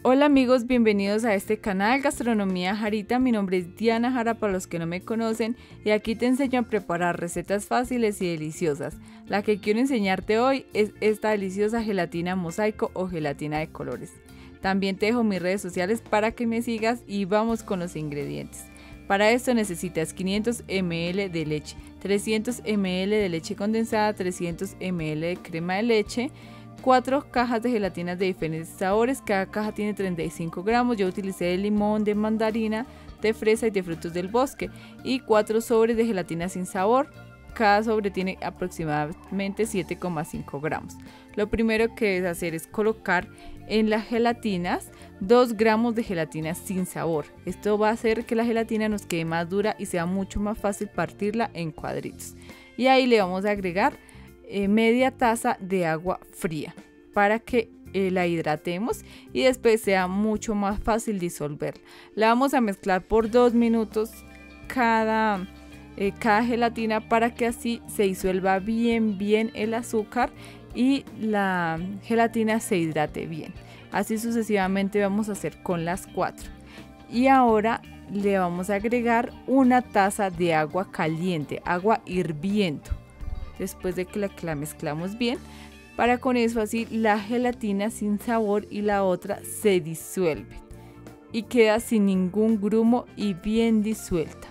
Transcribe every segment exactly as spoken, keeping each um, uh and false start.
Hola amigos, bienvenidos a este canal Gastronomía Jarita. Mi nombre es Diana Jara para los que no me conocen y aquí te enseño a preparar recetas fáciles y deliciosas. La que quiero enseñarte hoy es esta deliciosa gelatina mosaico o gelatina de colores. También te dejo mis redes sociales para que me sigas y vamos con los ingredientes. Para esto necesitas quinientos mililitros de leche, trescientos mililitros de leche condensada, trescientos mililitros de crema de leche, cuatro cajas de gelatinas de diferentes sabores, cada caja tiene treinta y cinco gramos, yo utilicé de limón, de mandarina, de fresa y de frutos del bosque, y cuatro sobres de gelatina sin sabor, cada sobre tiene aproximadamente siete coma cinco gramos. Lo primero que debes hacer es colocar en las gelatinas dos gramos de gelatina sin sabor. Esto va a hacer que la gelatina nos quede más dura y sea mucho más fácil partirla en cuadritos. Y ahí le vamos a agregar eh, media taza de agua fría para que eh, la hidratemos y después sea mucho más fácil disolverla. La vamos a mezclar por dos minutos cada Eh, cada gelatina para que así se disuelva bien bien el azúcar y la gelatina se hidrate bien. Así sucesivamente vamos a hacer con las cuatro. Y ahora le vamos a agregar una taza de agua caliente, agua hirviendo, después de que la, que la mezclamos bien, para con eso así la gelatina sin sabor y la otra se disuelve y queda sin ningún grumo y bien disuelta.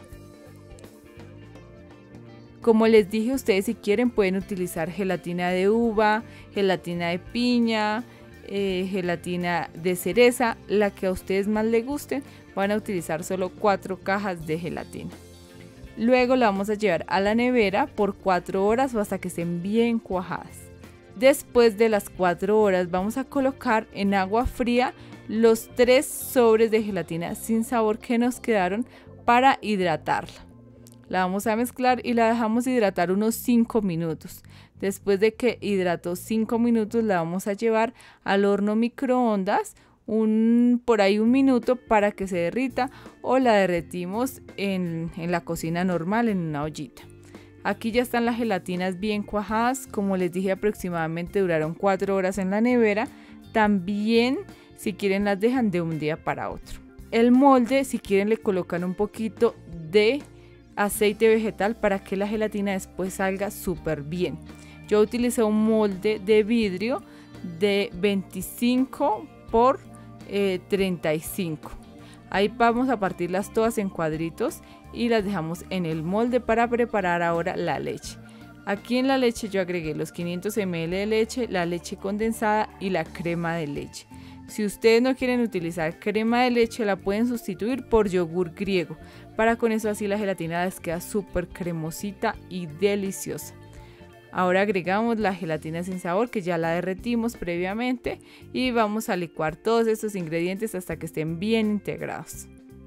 Como les dije, ustedes si quieren pueden utilizar gelatina de uva, gelatina de piña, eh, gelatina de cereza, la que a ustedes más les guste. Van a utilizar solo cuatro cajas de gelatina. Luego la vamos a llevar a la nevera por cuatro horas o hasta que estén bien cuajadas. Después de las cuatro horas vamos a colocar en agua fría los tres sobres de gelatina sin sabor que nos quedaron para hidratarla. La vamos a mezclar y la dejamos hidratar unos cinco minutos. Después de que hidrató cinco minutos, la vamos a llevar al horno microondas un, por ahí un minuto para que se derrita, o la derretimos en, en la cocina normal en una ollita. Aquí ya están las gelatinas bien cuajadas. Como les dije, aproximadamente duraron cuatro horas en la nevera. También, si quieren, las dejan de un día para otro. El molde, si quieren, le colocan un poquito de aceite vegetal para que la gelatina después salga súper bien. Yo utilicé un molde de vidrio de veinticinco por treinta y cinco. Ahí vamos a partirlas todas en cuadritos y las dejamos en el molde para preparar ahora la leche. Aquí en la leche yo agregué los quinientos mililitros de leche, la leche condensada y la crema de leche. Si ustedes no quieren utilizar crema de leche, la pueden sustituir por yogur griego. Para con eso así la gelatina les queda súper cremosita y deliciosa. Ahora agregamos la gelatina sin sabor que ya la derretimos previamente y vamos a licuar todos estos ingredientes hasta que estén bien integrados.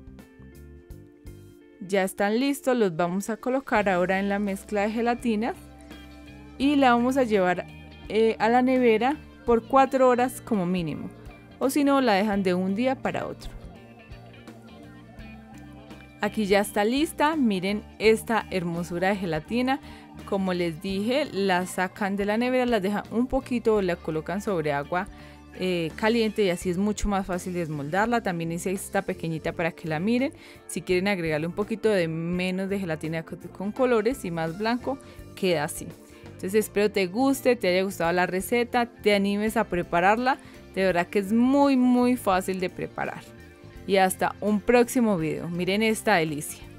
Ya están listos, los vamos a colocar ahora en la mezcla de gelatinas y la vamos a llevar eh, a la nevera por cuatro horas como mínimo. O si no, la dejan de un día para otro. Aquí ya está lista. Miren esta hermosura de gelatina. Como les dije, la sacan de la nevera, las dejan un poquito o la colocan sobre agua eh, caliente y así es mucho más fácil desmoldarla. También hice esta pequeñita para que la miren. Si quieren agregarle un poquito de menos de gelatina con colores y más blanco, queda así. Entonces espero te guste, te haya gustado la receta, te animes a prepararla. De verdad que es muy muy fácil de preparar. Y hasta un próximo video. Miren esta delicia.